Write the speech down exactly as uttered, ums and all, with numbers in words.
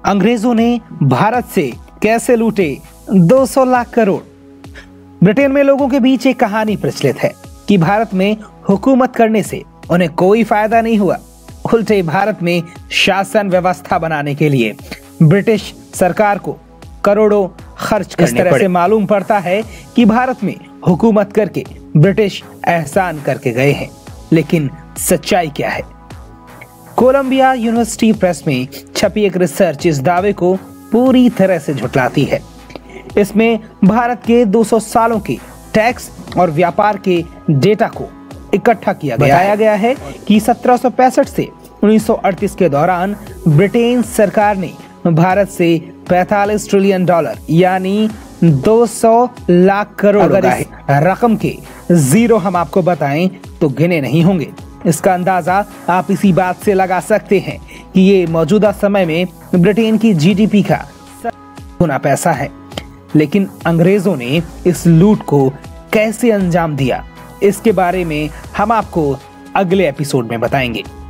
अंग्रेजों ने भारत से कैसे लूटे दो सौ लाख करोड़। ब्रिटेन में लोगों के बीच एक कहानी प्रचलित है कि भारत में हुकूमत करने से उन्हें कोई फायदा नहीं हुआ। उल्टे भारत में शासन व्यवस्था बनाने के लिए ब्रिटिश सरकार को करोड़ों खर्च करने पड़े। इस तरह से मालूम पड़ता है कि भारत में हुकूमत करके ब्रिटिश एहसान करके गए हैं। लेकिन सच्चाई क्या है? कोलंबिया यूनिवर्सिटी प्रेस में छपी एक रिसर्च इस दावे को पूरी तरह से झुठलाती है। इसमें भारत के दो सौ सालों के टैक्स और व्यापार के डेटा को इकट्ठा किया गया बताया गया है कि सत्रह सौ पैंसठ से उन्नीस सौ अड़तीस के दौरान ब्रिटेन सरकार ने भारत से पैंतालीस ट्रिलियन डॉलर यानी दो सौ लाख करोड़ अगर इस रकम के जीरो हम आपको बताएं तो गिने नहीं होंगे। इसका अंदाजा आप इसी बात से लगा सकते हैं कि ये मौजूदा समय में ब्रिटेन की जीडीपी का गुना पैसा है। लेकिन अंग्रेजों ने इस लूट को कैसे अंजाम दिया, इसके बारे में हम आपको अगले एपिसोड में बताएंगे।